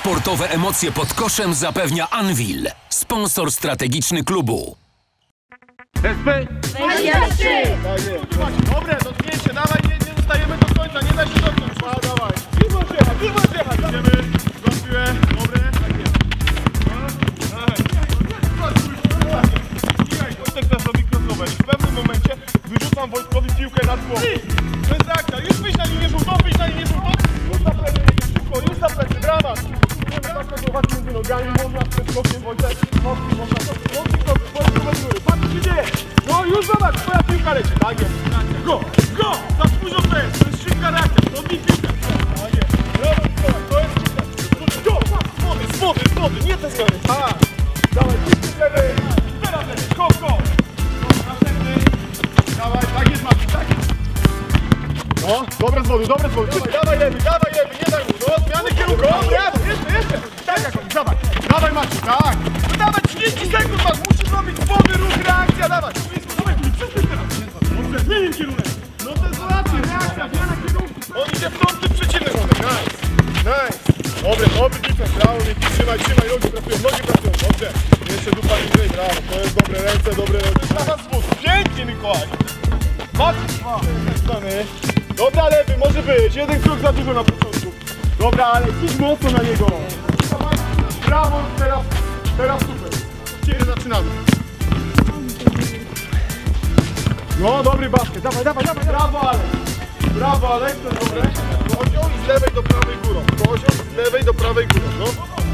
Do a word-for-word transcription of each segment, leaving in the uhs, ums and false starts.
Sportowe emocje pod koszem zapewnia Anvil, sponsor strategiczny klubu. S P dwadzieścia trzy! Dobre, dotknięcie, dawaj, nie, nie zostajemy do końca, nie da się dotknąć. A, dawaj. I możesz jechać, i możesz jechać. Idziemy, złap piłę, dobre. Tak jest. Wojtek teraz robi crossover i w pewnym momencie wyrzucam Wojtkowi piłkę nad głową. To jest reakcja, już wyjść na linię żółtą, wyjść na linię żółtą. Już za plecy, szybko, już za plecy, brawa. Nie ma tak głować między nogami, można przed skokiem Wojtek. Mocno, można to, mocno to, Wojtek do góry. Patrz, co się dzieje. No już zobacz, twoja piłka leci. Tak jest. Go, go, za późno to jest, to jest szybka reakcja, odbij piłkę. Tak jest. Brawo, to jest szybka. Go, z wody, z wody, z wody, nie te zmiany. Tak. Dawaj, piłkę lewy. Teraz lewy, go, go. Następny. Dawaj, tak jest, Maciej, tak jest. No, dobre z wody, dobre z wody. Dawaj, dawaj lewy, dawaj lewy, nie daj mu. No, zmiany kierunku. O, brawo, jeszcze, jeszcze. Tak jak on, dawaj. Dawaj Maciej, tak. No dawaj, trzydzieści sekund masz, musisz zrobić z wody, ruch, reakcja, dawaj. Dawaj, przestań teraz. Dobrze, zmienię kierunek. No to jest racja, reakcja, zmiana kierunku. On idzie w tą, ty przeciwny kierunek. Nice, nice. Dobre, dobry defense, brawo, Miki, trzymaj, trzymaj, nogi pracują, nogi pracują, dobrze. Jeszcze dupa niżej, brawo, to jest dobre ręce, dobre ręce. Prawa z wód, pięknie Mikołaj. Maciej, dobra, lewy, może być, jeden krok za dużo na początku. Dobra, ale idź mocno na niego. Brawo, teraz, teraz super. Ciebie zaczynamy. No, dobry basket, dawaj, dawaj, dawaj. Brawo, Alek. Brawo, Alek, to jest dobre. Poziom i z lewej do prawej górą. Poziom z lewej do prawej górą, no.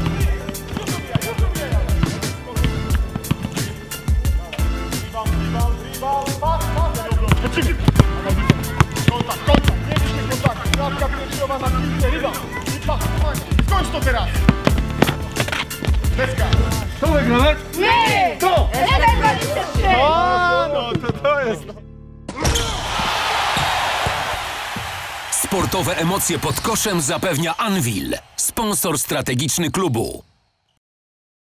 Kontakt, kontakt, nie wyjdzie kontaktu. Krawka pierwszowa na piłkę, ryba. Skończ to teraz. Deska. Kto wygrał? Nie! To! jeden dwadzieścia trzy! O, no to to jest... Sportowe emocje pod koszem zapewnia Anvil, sponsor strategiczny klubu.